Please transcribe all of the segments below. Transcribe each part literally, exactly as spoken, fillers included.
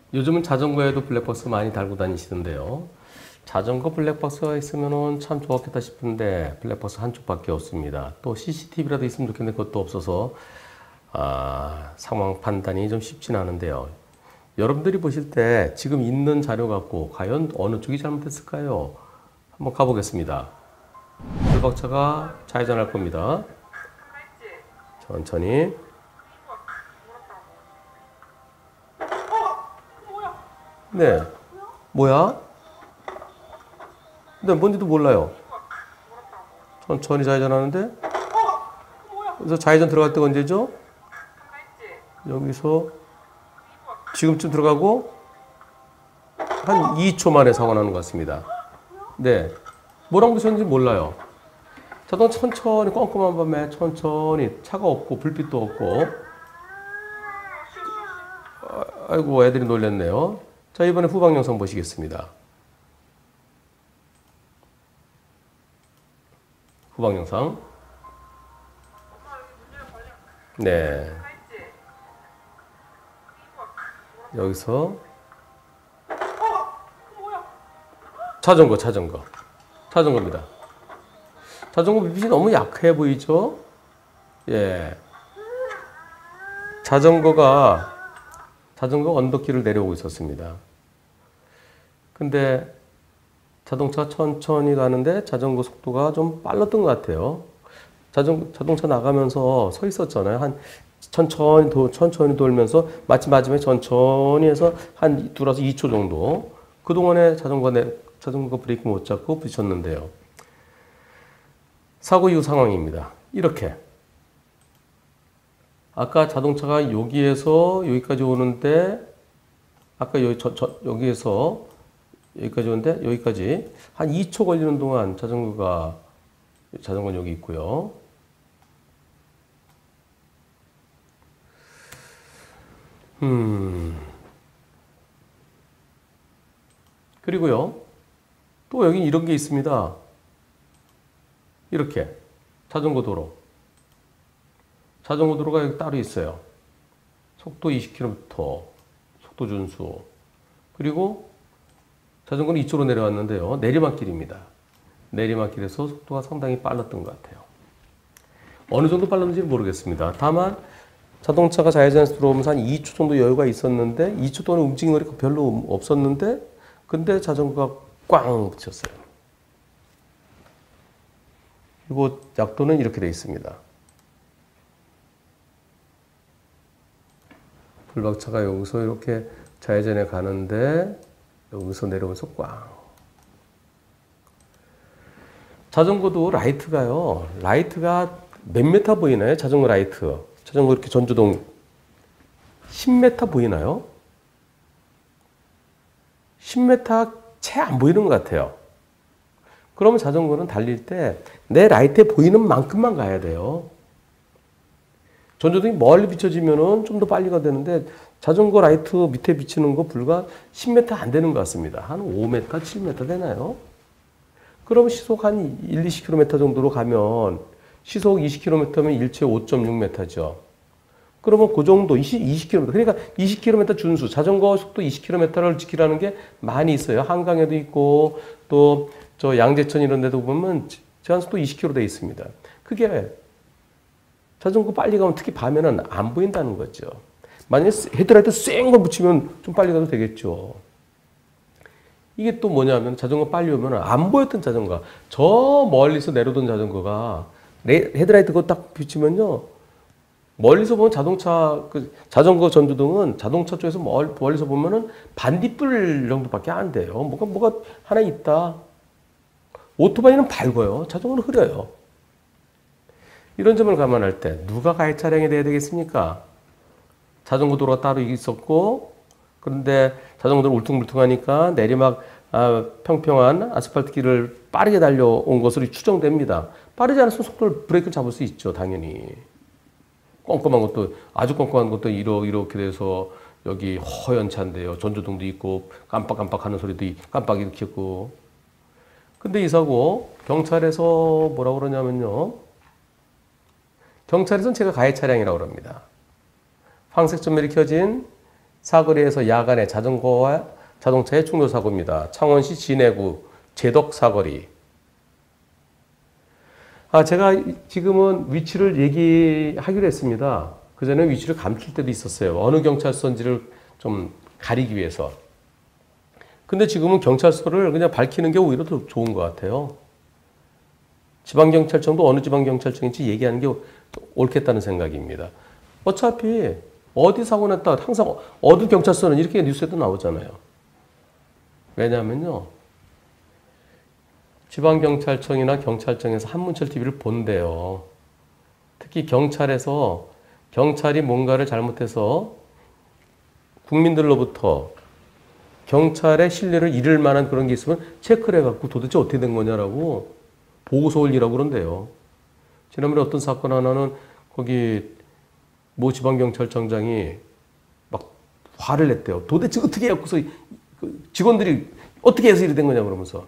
요즘은 자전거에도 블랙박스 많이 달고 다니시던데요. 자전거 블랙박스가 있으면 참 좋았겠다 싶은데 블랙박스 한쪽밖에 없습니다. 또 씨씨티비라도 있으면 좋겠는데 그것도 없어서 아, 상황 판단이 좀 쉽진 않은데요. 여러분들이 보실 때 지금 있는 자료 갖고 과연 어느 쪽이 잘못됐을까요? 한번 가보겠습니다. 불박차가 좌회전할 겁니다. 천천히. 네. 뭐야? 네, 뭔지도 몰라요. 천천히 좌회전하는데? 그래서 좌회전 들어갈 때가 언제죠? 여기서 지금쯤 들어가고 한 이 초 만에 사고 나는 것 같습니다. 네. 뭐랑 부딪혔는지 몰라요. 자동 천천히 꼼꼼한 밤에 천천히 차가 없고 불빛도 없고 아이고 애들이 놀랬네요. 자 이번에 후방 영상 보시겠습니다. 후방 영상. 네. 여기서 자전거 자전거 자전거입니다. 자전거 불빛이 너무 약해 보이죠? 예. 자전거가 자전거 언덕길을 내려오고 있었습니다. 근데 자동차 천천히 가는데 자전거 속도가 좀 빨랐던 것 같아요. 자전, 자동차 나가면서 서 있었잖아요. 한 천천히 도, 천천히 돌면서 마치 마지막에 천천히 해서 한 돌아서 이 초 정도. 그동안에 자전거 내, 자전거가 브레이크 못 잡고 부딪혔는데요. 사고 이후 상황입니다. 이렇게. 아까 자동차가 여기에서 여기까지 오는데 아까 여기, 저, 저, 여기에서 여기까지 오는데 여기까지 한 이 초 걸리는 동안 자전거가 자전거는 여기 있고요. 음. 그리고요. 또 여기 이런 게 있습니다. 이렇게 자전거 도로. 자전거 도로가 여기 따로 있어요. 속도 이십 킬로미터, 속도 준수. 그리고 자전거는 이쪽으로 내려왔는데요. 내리막길입니다. 내리막길에서 속도가 상당히 빨랐던 것 같아요. 어느 정도 빨랐는지는 모르겠습니다. 다만 자동차가 좌회전에서 들어오면서 한 이 초 정도 여유가 있었는데 이 초 동안 움직이는 거리가 별로 없었는데 근데 자전거가 꽝 붙였어요. 그리고 약도는 이렇게 되어 있습니다. 불박차가 여기서 이렇게 좌회전에 가는데 여기서 내려오면서 꽝. 자전거도 라이트가요. 라이트가 몇 메타 보이나요? 자전거 라이트. 자전거 이렇게 전조등 십 미터 보이나요? 십 미터 채 안 보이는 것 같아요. 그러면 자전거는 달릴 때 내 라이트에 보이는 만큼만 가야 돼요. 전조등이 멀리 비춰지면은 좀 더 빨리 가야 되는데 자전거 라이트 밑에 비치는 거 불과 십 미터 안 되는 것 같습니다. 한 오 미터, 칠 미터 되나요? 그럼 시속 한 일, 이십 킬로미터 정도로 가면 시속 이십 킬로미터면 일체 오 점 육 미터죠. 그러면 그 정도 이십 킬로미터. 그러니까 이십 킬로미터 준수. 자전거 속도 이십 킬로미터를 지키라는 게 많이 있어요. 한강에도 있고 또 저 양재천 이런 데도 보면 제한 속도 이십 킬로미터 돼 있습니다. 그게 자전거 빨리 가면 특히 밤에는 안 보인다는 거죠. 만약에 헤드라이트 쌩 걸 붙이면 좀 빨리 가도 되겠죠. 이게 또 뭐냐면 자전거 빨리 오면 안 보였던 자전거, 저 멀리서 내려오던 자전거가 헤드라이트 그거 딱 비치면요. 멀리서 보면 자동차, 그 자전거 전조등은 자동차 쪽에서 멀, 멀리서 보면은 반딧불 정도밖에 안 돼요. 뭐가, 뭐가 하나 있다. 오토바이는 밝아요. 자전거는 흐려요. 이런 점을 감안할 때 누가 가해 차량이 돼야 되겠습니까? 자전거 도로가 따로 있었고, 그런데 자전거 도로 울퉁불퉁하니까 내리막 아, 평평한 아스팔트 길을 빠르게 달려온 것으로 추정됩니다. 빠르지 않았으면 속도를 브레이크를 잡을 수 있죠, 당연히. 꼼꼼한 것도 아주 꼼꼼한 것도 이렇게 이렇게 돼서 여기 허연 차인데요. 전조등도 있고 깜빡깜빡하는 소리도 깜빡 이렇게 있고. 근데 이 사고 경찰에서 뭐라고 그러냐면요. 경찰에서는 제가 가해 차량이라고 합니다. 황색 전멸이 켜진 사거리에서 야간에 자전거와 자동차의 충돌 사고입니다. 창원시 진해구 제덕 사거리. 아, 제가 지금은 위치를 얘기하기로 했습니다. 그전에 위치를 감출 때도 있었어요. 어느 경찰서인지를 좀 가리기 위해서. 근데 지금은 경찰서를 그냥 밝히는 게 오히려 더 좋은 것 같아요. 지방경찰청도 어느 지방경찰청인지 얘기하는 게 옳겠다는 생각입니다. 어차피 어디 사고 났다 항상 어느 경찰서는 이렇게 뉴스에도 나오잖아요. 왜냐하면요. 지방경찰청이나 경찰청에서 한문철 티비를 본대요. 특히 경찰에서 경찰이 뭔가를 잘못해서 국민들로부터 경찰의 신뢰를 잃을 만한 그런 게 있으면 체크를 해갖고 도대체 어떻게 된 거냐라고 보고서 올리라고 그런대요. 지난번에 어떤 사건 하나는 거기 모 지방경찰청장이 막 화를 냈대요. 도대체 어떻게 해갖고서 직원들이 어떻게 해서 이렇게 된 거냐 그러면서.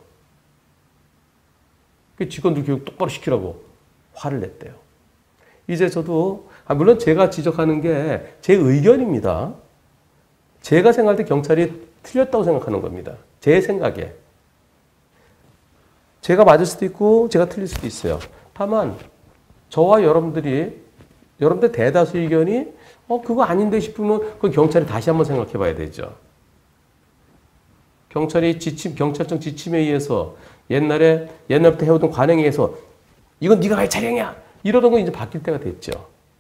직원들 교육 똑바로 시키라고 화를 냈대요. 이제 저도 아 물론 제가 지적하는 게 제 의견입니다. 제가 생각할 때 경찰이 틀렸다고 생각하는 겁니다. 제 생각에. 제가 맞을 수도 있고 제가 틀릴 수도 있어요. 다만 저와 여러분들이 여러분들 대다수 의견이 어 그거 아닌데 싶으면 그 경찰이 다시 한번 생각해 봐야 되죠. 경찰이 지침 경찰청 지침에 의해서 옛날에 옛날부터 해오던 관행에 의해서 이건 네가 갈 차량이야 이러던 건 이제 바뀔 때가 됐죠.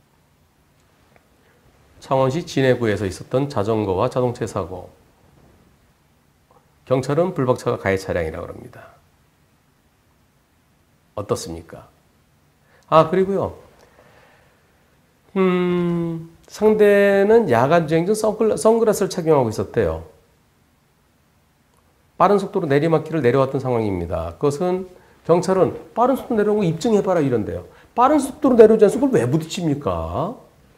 창원시 진해구에서 있었던 자전거와 자동차 사고. 경찰은 불박차가 가해 차량이라고 합니다. 어떻습니까? 아 그리고요. 음, 상대는 야간 주행 중 선글라, 선글라스를 착용하고 있었대요. 빠른 속도로 내리막길을 내려왔던 상황입니다. 그것은 경찰은 빠른 속도로 내려오고 입증해봐라 이런데요. 빠른 속도로 내려오지 않아서 그걸 왜 부딪힙니까?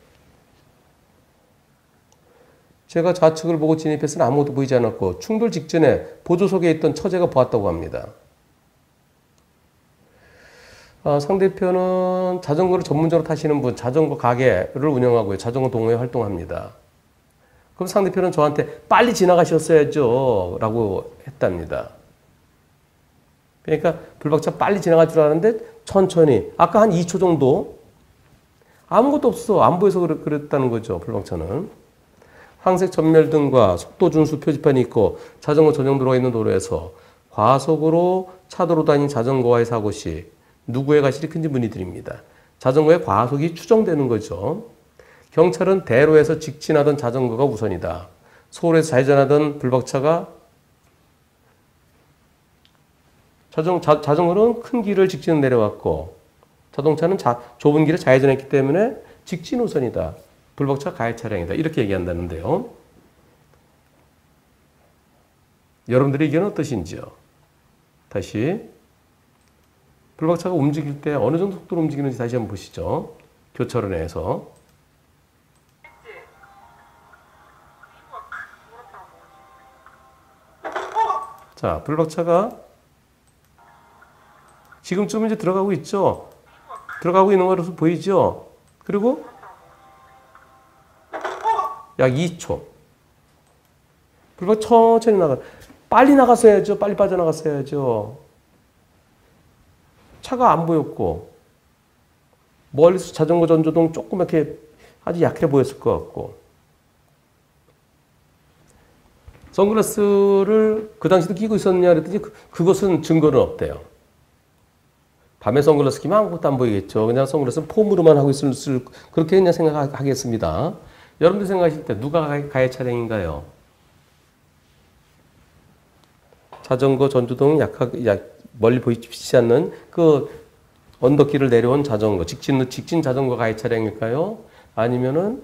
제가 좌측을 보고 진입했으나 아무것도 보이지 않았고 충돌 직전에 보조석에 있던 처제가 보았다고 합니다. 아, 상대편은 자전거를 전문적으로 타시는 분, 자전거 가게를 운영하고요. 자전거 동호회 활동합니다. 그럼 상대편은 저한테 빨리 지나가셨어야죠 라고 했답니다. 그러니까 불박차 빨리 지나갈 줄 알았는데 천천히 아까 한 이 초 정도 아무것도 없어 안 보여서 그랬다는 거죠. 불박차는. 황색 전멸등과 속도 준수 표지판이 있고 자전거 전용 도로가 있는 도로에서 과속으로 차도로 다닌 자전거와의 사고 시 누구의 과실이 큰지 문의드립니다. 자전거의 과속이 추정되는 거죠. 경찰은 대로에서 직진하던 자전거가 우선이다. 서울에서 좌회전하던 불박차가 자전, 자, 자전거는 큰 길을 직진 내려왔고 자동차는 자, 좁은 길을 좌회전했기 때문에 직진 우선이다. 불박차 가해 차량이다. 이렇게 얘기한다는데요. 여러분들의 의견은 어떠신지요? 다시 불박차가 움직일 때 어느 정도 속도로 움직이는지 다시 한번 보시죠. 교차로 내에서. 자, 불박차가 지금쯤 이제 들어가고 있죠. 들어가고 있는 것으로 보이죠. 그리고 약 이 초. 불박 천천히 나가. 빨리 나갔어야죠. 빨리 빠져나갔어야죠. 차가 안 보였고 멀리서 자전거 전조등 조그맣게 아주 약해 보였을 것 같고 선글라스를 그 당시도 끼고 있었느냐 그랬더니 그, 그것은 증거는 없대요. 밤에 선글라스 끼면 아무것도 안 보이겠죠. 그냥 선글라스는 폼으로만 하고 있을 그렇게 그냥 생각하겠습니다. 여러분들 생각하실 때 누가 가해 차량인가요? 자전거 전조등 약하게 약, 멀리 보이지 않는 그 언덕길을 내려온 자전거, 직진, 직진 자전거 가해 차량일까요? 아니면은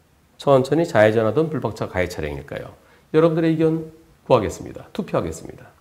천천히 좌회전하던 불박차 가해 차량일까요? 여러분들의 의견 구하겠습니다. 투표하겠습니다.